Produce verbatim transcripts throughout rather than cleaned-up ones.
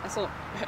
Achso.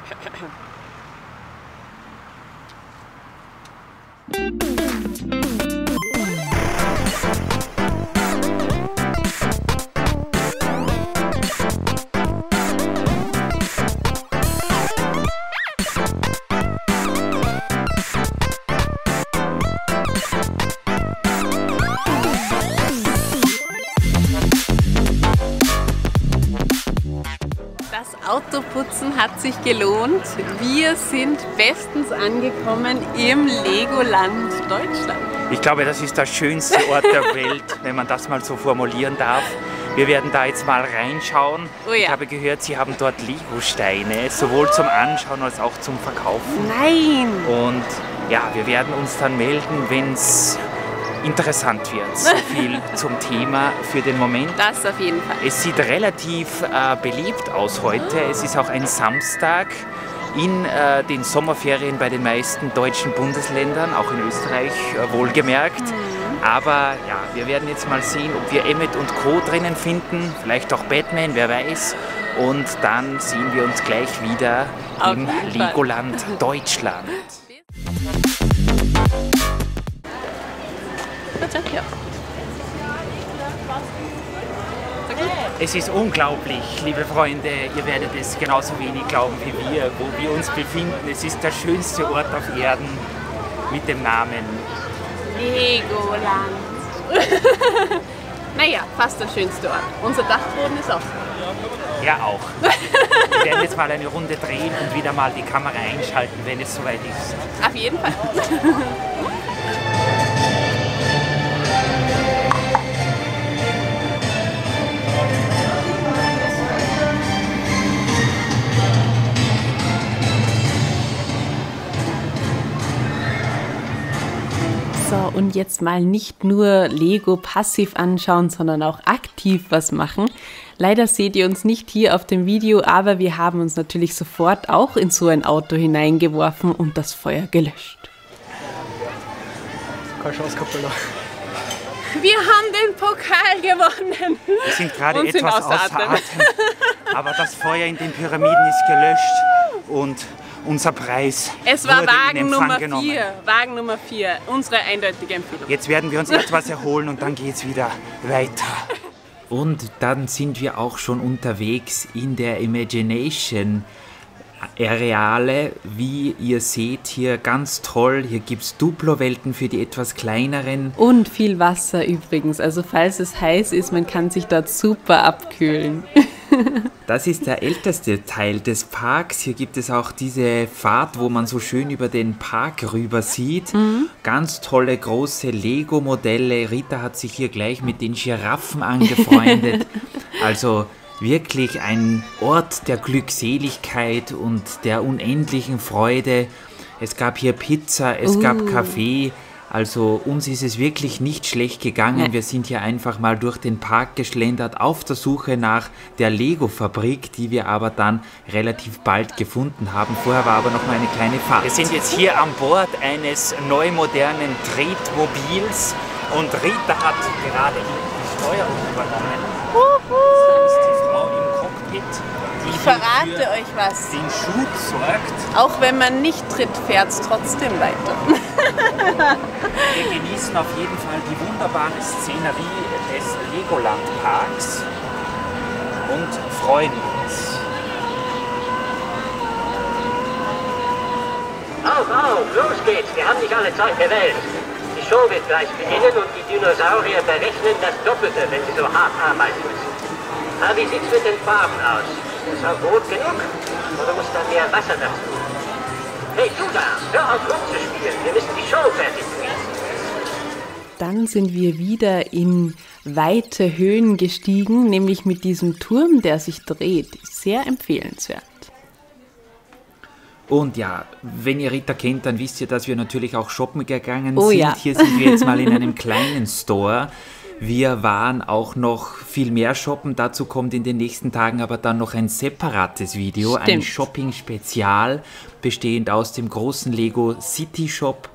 Das Autoputzen hat sich gelohnt. Wir sind bestens angekommen im Legoland Deutschland. Ich glaube, das ist der schönste Ort der Welt, wenn man das mal so formulieren darf. Wir werden da jetzt mal reinschauen. Oh ja. Ich habe gehört, Sie haben dort Lego-Steine, sowohl zum Anschauen als auch zum Verkaufen. Nein! Und ja, wir werden uns dann melden, wenn es interessant wird. So viel zum Thema für den Moment. Das auf jeden Fall. Es sieht relativ äh, belebt aus heute. Es ist auch ein Samstag in äh, den Sommerferien bei den meisten deutschen Bundesländern, auch in Österreich äh, wohlgemerkt. Mhm. Aber ja, wir werden jetzt mal sehen, ob wir Emmet und Co. drinnen finden, vielleicht auch Batman, wer weiß. Und dann sehen wir uns gleich wieder Auf im jeden Fall. Legoland Deutschland. Ja. Es ist unglaublich, liebe Freunde, ihr werdet es genauso wenig glauben wie wir, wo wir uns befinden. Es ist der schönste Ort auf Erden mit dem Namen Legoland. Naja, fast der schönste Ort. Unser Dachboden ist auch. Ja, auch. Wir werden jetzt mal eine Runde drehen und wieder mal die Kamera einschalten, wenn es soweit ist. Auf jeden Fall. So, und jetzt mal nicht nur Lego passiv anschauen, sondern auch aktiv was machen. Leider seht ihr uns nicht hier auf dem Video, aber wir haben uns natürlich sofort auch in so ein Auto hineingeworfen und das Feuer gelöscht. Keine Chance gehabt, Alter. Wir haben den Pokal gewonnen. Wir sind gerade Und sind etwas außer außer Atem. Atem, aber das Feuer in den Pyramiden ist gelöscht und unser Preis Es war wurde in Wagen Empfang Nummer genommen. vier. Wagen Nummer vier. Unsere eindeutige Empfehlung. Jetzt werden wir uns etwas erholen und dann geht es wieder weiter. Und dann sind wir auch schon unterwegs in der Imagination Areale. Wie ihr seht, hier ganz toll. Hier gibt es Duplo-Welten für die etwas kleineren. Und viel Wasser übrigens. Also falls es heiß ist, man kann sich dort super abkühlen. Das ist der älteste Teil des Parks. Hier gibt es auch diese Fahrt, wo man so schön über den Park rüber sieht. Mhm. Ganz tolle große Lego-Modelle. Rita hat sich hier gleich mit den Giraffen angefreundet. Also wirklich ein Ort der Glückseligkeit und der unendlichen Freude. Es gab hier Pizza, es Uh. gab Kaffee. Also uns ist es wirklich nicht schlecht gegangen. Nein. Wir sind hier einfach mal durch den Park geschlendert auf der Suche nach der Lego-Fabrik, die wir aber dann relativ bald gefunden haben. Vorher war aber noch mal eine kleine Fahrt. Wir sind jetzt hier an Bord eines neu modernen Tretmobils und Rita hat gerade die Steuerung übernommen. Das ist die Frau im Cockpit, die Ich hier verrate für euch was. den Schub sorgt. Auch wenn man nicht tritt, fährt es trotzdem weiter. Wir genießen auf jeden Fall die wunderbare Szenerie des Legoland Parks und freuen uns. Auf, auf, los geht's, wir haben nicht alle Zeit der Welt. Die Show wird gleich beginnen und die Dinosaurier berechnen das Doppelte, wenn sie so hart arbeiten müssen. Aber wie sieht's mit den Farben aus? Ist das rot genug? Oder muss da mehr Wasser dazu? Hey, du da, hör auf rumzuspielen, wir müssen die Show fertig bringen. Dann sind wir wieder in weite Höhen gestiegen, nämlich mit diesem Turm, der sich dreht. Sehr empfehlenswert. Und ja, wenn ihr Rita kennt, dann wisst ihr, dass wir natürlich auch shoppen gegangen Oh sind. ja. Hier sind wir jetzt mal in einem kleinen Store. Wir waren auch noch viel mehr shoppen. Dazu kommt in den nächsten Tagen aber dann noch ein separates Video, ein Stimmt. Shopping-Spezial, bestehend aus dem großen Lego City Shop,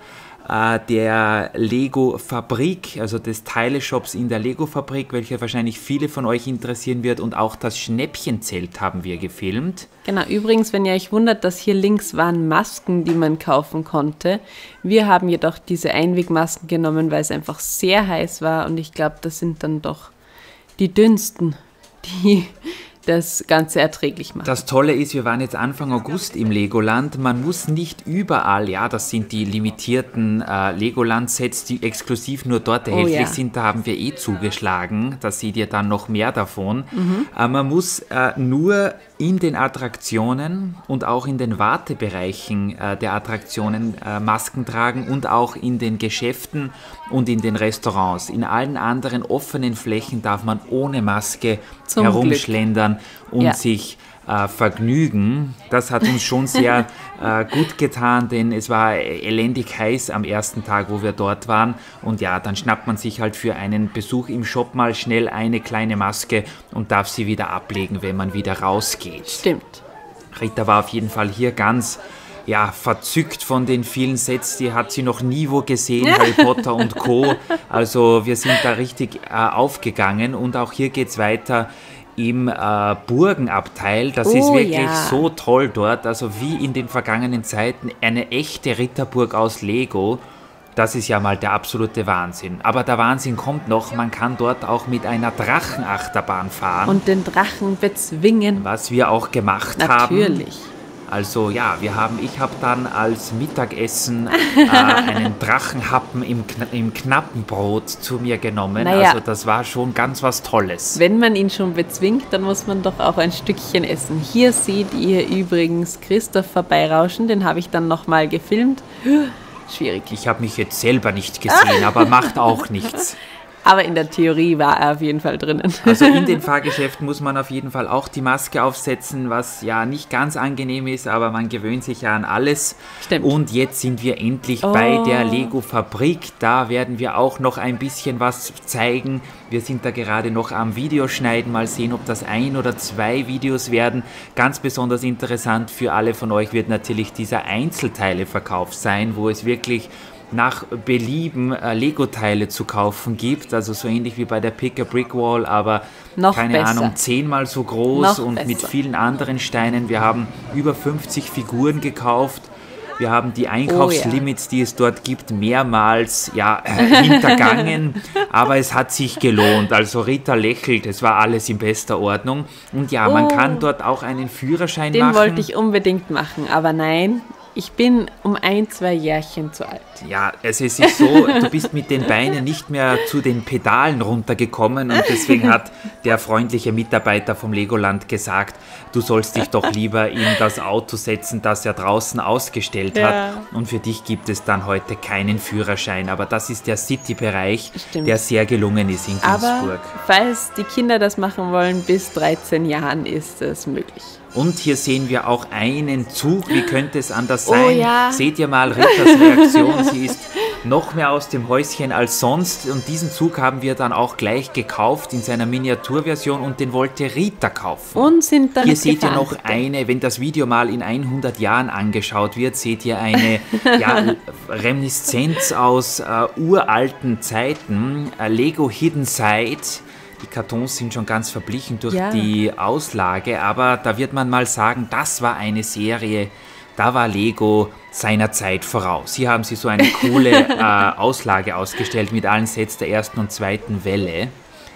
äh, der Lego-Fabrik, also des Teileshops in der Lego-Fabrik, welcher wahrscheinlich viele von euch interessieren wird. Und auch das Schnäppchenzelt haben wir gefilmt. Genau, übrigens, wenn ihr euch wundert, dass hier links waren Masken, die man kaufen konnte. Wir haben jedoch diese Einwegmasken genommen, weil es einfach sehr heiß war. Und ich glaube, das sind dann doch die dünnsten, die das Ganze erträglich machen. Das Tolle ist, wir waren jetzt Anfang August im Legoland. Man muss nicht überall, ja, das sind die limitierten äh, Legoland-Sets, die exklusiv nur dort erhältlich oh, ja. sind. Da haben wir eh zugeschlagen. Da seht ihr dann noch mehr davon. Mhm. Äh, man muss äh, nur in den Attraktionen und auch in den Wartebereichen äh, der Attraktionen äh, Masken tragen und auch in den Geschäften und in den Restaurants. In allen anderen offenen Flächen darf man ohne Maske Zum herumschlendern Glück. und ja. sich äh, vergnügen. Das hat uns schon sehr äh, gut getan, denn es war elendig heiß am ersten Tag, wo wir dort waren. Und ja, dann schnappt man sich halt für einen Besuch im Shop mal schnell eine kleine Maske und darf sie wieder ablegen, wenn man wieder rausgeht. Stimmt. Rita war auf jeden Fall hier ganz ja, verzückt von den vielen Sets, die hat sie noch nie wo gesehen, Harry Potter und Co. Also wir sind da richtig äh, aufgegangen und auch hier geht es weiter im äh, Burgenabteil. Das oh, ist wirklich ja. so toll dort, also wie in den vergangenen Zeiten eine echte Ritterburg aus Lego. Das ist ja mal der absolute Wahnsinn. Aber der Wahnsinn kommt noch, man kann dort auch mit einer Drachenachterbahn fahren. Und den Drachen bezwingen. Was wir auch gemacht Natürlich. haben. Natürlich. Also ja, wir haben, ich habe dann als Mittagessen äh, einen Drachenhappen im, im Knappenbrot zu mir genommen. Naja, also das war schon ganz was Tolles. Wenn man ihn schon bezwingt, dann muss man doch auch ein Stückchen essen. Hier seht ihr übrigens Christoph vorbeirauschen, den habe ich dann nochmal gefilmt. Schwierig. Ich habe mich jetzt selber nicht gesehen, aber macht auch nichts. Aber in der Theorie war er auf jeden Fall drinnen. Also in den Fahrgeschäften muss man auf jeden Fall auch die Maske aufsetzen, was ja nicht ganz angenehm ist, aber man gewöhnt sich ja an alles. Stimmt. Und jetzt sind wir endlich oh. bei der Lego-Fabrik. Da werden wir auch noch ein bisschen was zeigen. Wir sind da gerade noch am Videoschneiden. Mal sehen, ob das ein oder zwei Videos werden. Ganz besonders interessant für alle von euch wird natürlich dieser Einzelteileverkauf sein, wo es wirklich nach Belieben äh, Lego-Teile zu kaufen gibt, also so ähnlich wie bei der Pick-a-Brick-Wall, aber noch keine besser. Ahnung, zehnmal so groß noch und besser. mit vielen anderen Steinen. Wir haben über fünfzig Figuren gekauft. Wir haben die Einkaufslimits, oh, ja. die es dort gibt, mehrmals ja, äh, hintergangen, aber es hat sich gelohnt. Also Rita lächelt, es war alles in bester Ordnung. Und ja, oh. man kann dort auch einen Führerschein Den machen. Den wollte ich unbedingt machen, aber nein. Ich bin um ein, zwei Jährchen zu alt. Ja, also es ist so, du bist mit den Beinen nicht mehr zu den Pedalen runtergekommen und deswegen hat der freundliche Mitarbeiter vom Legoland gesagt, du sollst dich doch lieber in das Auto setzen, das er draußen ausgestellt ja. hat. Und für dich gibt es dann heute keinen Führerschein. Aber das ist der City-Bereich, der sehr gelungen ist in Günzburg. Aber falls die Kinder das machen wollen, bis dreizehn Jahren ist es möglich. Und hier sehen wir auch einen Zug. Wie könnte es anders sein? Oh, ja. Seht ihr mal Ritas Reaktion. Sie ist noch mehr aus dem Häuschen als sonst. Und diesen Zug haben wir dann auch gleich gekauft in seiner Miniaturversion und den wollte Rita kaufen. Und sind dann Hier seht ihr noch eine, wenn das Video mal in hundert Jahren angeschaut wird, seht ihr eine ja, Reminiszenz aus äh, uralten Zeiten. Äh, Lego Hidden Side. Die Kartons sind schon ganz verblichen durch ja. die Auslage, aber da wird man mal sagen, das war eine Serie, da war Lego seiner Zeit voraus. Hier haben sie so eine coole äh, Auslage ausgestellt mit allen Sets der ersten und zweiten Welle.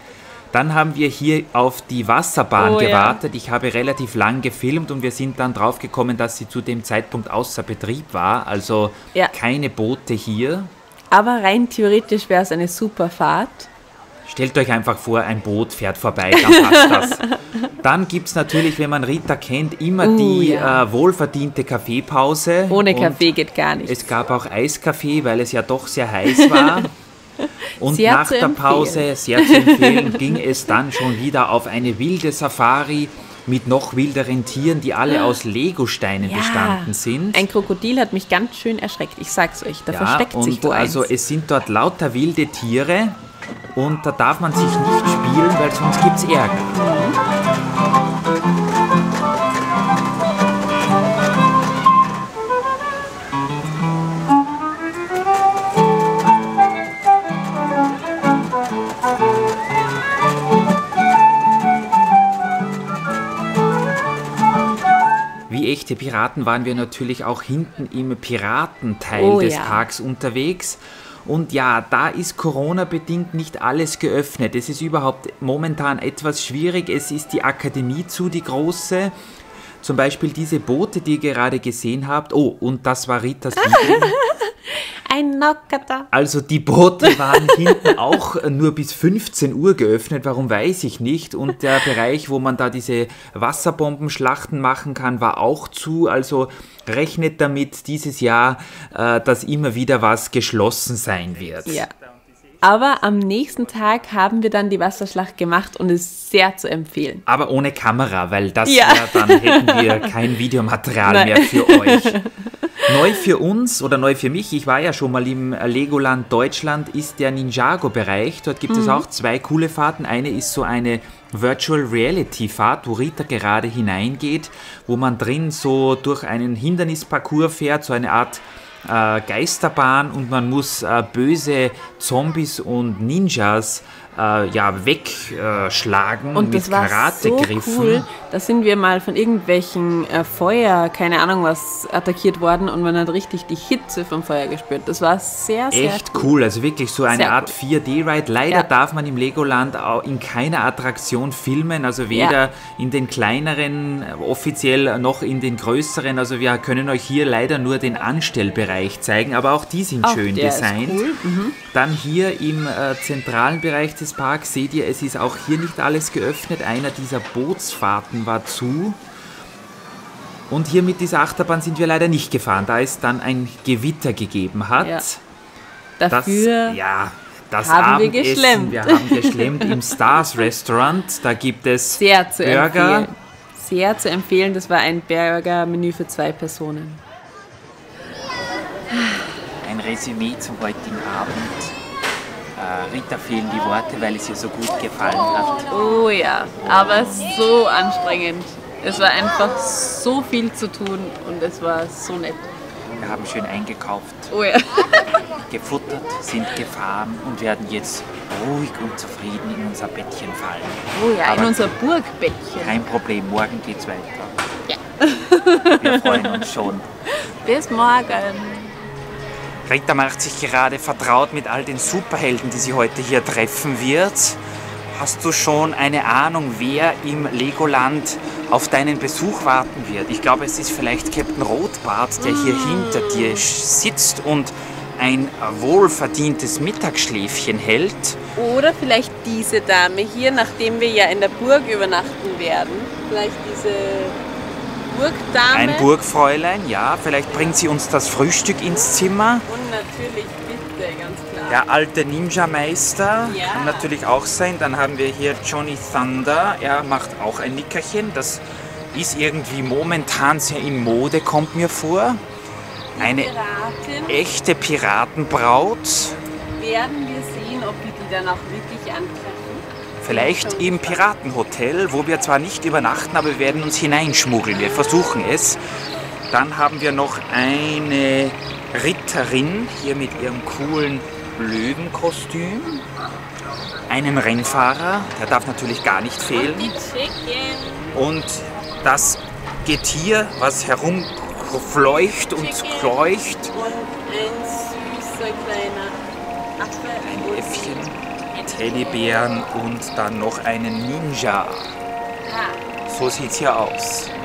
Dann haben wir hier auf die Wasserbahn oh, gewartet. Ja. Ich habe relativ lang gefilmt und wir sind dann drauf gekommen, dass sie zu dem Zeitpunkt außer Betrieb war, also ja. keine Boote hier. Aber rein theoretisch wäre es eine super Fahrt. Stellt euch einfach vor, ein Boot fährt vorbei, dann passt das. Dann gibt es natürlich, wenn man Rita kennt, immer uh, die ja. äh, wohlverdiente Kaffeepause. Ohne Kaffee geht gar nichts. Es gab auch Eiskaffee, weil es ja doch sehr heiß war. Und sehr nach der Pause, sehr zu empfehlen, ging es dann schon wieder auf eine wilde Safari mit noch wilderen Tieren, die alle aus Legosteinen ja. bestanden sind. Ein Krokodil hat mich ganz schön erschreckt, ich sag's euch, da ja, versteckt und sich wo also eins. Es sind dort lauter wilde Tiere. Und da darf man sich nicht spielen, weil sonst gibt es Ärger. wie echte Piraten waren wir natürlich auch hinten im Piratenteil Oh, des ja. Parks unterwegs. Und ja, da ist Corona-bedingt nicht alles geöffnet. Es ist überhaupt momentan etwas schwierig. Es ist die Akademie zu, die große. Zum Beispiel diese Boote, die ihr gerade gesehen habt. Oh, und das war Ritas Liebling. Ein Nockata. Also die Boote waren hinten auch nur bis fünfzehn Uhr geöffnet, warum weiß ich nicht. Und der Bereich, wo man da diese Wasserbombenschlachten machen kann, war auch zu. Also rechnet damit dieses Jahr, äh, dass immer wieder was geschlossen sein wird. Ja. Aber am nächsten Tag haben wir dann die Wasserschlacht gemacht und ist sehr zu empfehlen. Aber ohne Kamera, weil das Ja. wär, dann hätten wir kein Videomaterial Nein. mehr für euch. Neu für uns oder neu für mich, ich war ja schon mal im Legoland Deutschland, ist der Ninjago-Bereich. Dort gibt es auch zwei coole Fahrten. Eine ist so eine Virtual Reality Fahrt, wo Rita gerade hineingeht, wo man drin so durch einen Hindernisparcours fährt, so eine Art äh, Geisterbahn, und man muss äh, böse Zombies und Ninjas äh, ja, wegschlagen Und mit das war so Karategriffen. cool. Da sind wir mal von irgendwelchen äh, Feuer, keine Ahnung was, attackiert worden und man hat richtig die Hitze vom Feuer gespürt. Das war sehr, sehr Echt cool, also wirklich so eine Sehr Art cool. vier D-Ride. Leider Ja. darf man im Legoland auch in keiner Attraktion filmen, also weder Ja. in den kleineren äh, offiziell noch in den größeren. Also wir können euch hier leider nur den Anstellbereich zeigen, aber auch die sind Auch schön der ist designt. cool. Mhm. Dann hier im äh, zentralen Bereich des Parks seht ihr, es ist auch hier nicht alles geöffnet. Einer dieser Bootsfahrten war zu. Und hier mit dieser Achterbahn sind wir leider nicht gefahren, da es dann ein Gewitter gegeben hat. Ja. Das, Dafür ja, das haben wir Abendessen, geschlemmt. wir haben geschlemmt im Stars Restaurant. Da gibt es sehr zu Burger. empfehlen. Sehr zu empfehlen, das war ein Burger-Menü für zwei Personen. Ein Resümee zum heutigen Abend. Äh, Rita fehlen die Worte, weil es ihr so gut gefallen hat. Oh ja, aber so anstrengend. Es war einfach so viel zu tun und es war so nett. Wir haben schön eingekauft, Oh ja. gefuttert, sind gefahren und werden jetzt ruhig und zufrieden in unser Bettchen fallen. Oh ja, in Aber unser Burgbettchen. kein Problem, morgen geht's weiter. Ja. Wir freuen uns schon. Bis morgen. Rita macht sich gerade vertraut mit all den Superhelden, die sie heute hier treffen wird. Hast du schon eine Ahnung, wer im Legoland auf deinen Besuch warten wird? Ich glaube, es ist vielleicht Captain Rotbart, der hier hinter dir sitzt und ein wohlverdientes Mittagsschläfchen hält. Oder vielleicht diese Dame hier, nachdem wir ja in der Burg übernachten werden. Vielleicht diese Burgdame. Ein Burgfräulein, ja. Vielleicht bringt sie uns das Frühstück ins Zimmer. Und natürlich, bitte, ganz klar. Der alte Ninja-Meister Ja. kann natürlich auch sein. Dann haben wir hier Johnny Thunder. Er macht auch ein Nickerchen. Das ist irgendwie momentan sehr in Mode, kommt mir vor. Eine Piratin. echte Piratenbraut. Werden wir sehen, ob wir die dann auch wirklich antreffen. Vielleicht im Piratenhotel, wo wir zwar nicht übernachten, aber wir werden uns hineinschmuggeln. Wir versuchen es. Dann haben wir noch eine Ritterin hier mit ihrem coolen Löwenkostüm. Einen Rennfahrer, der darf natürlich gar nicht fehlen. Die Chicken. Und das Getier, was herumfleucht und kleucht. Und ein süßer kleiner Affe. Ein Äffchen, Teddybären und dann noch einen Ninja. Ah. So sieht's hier aus.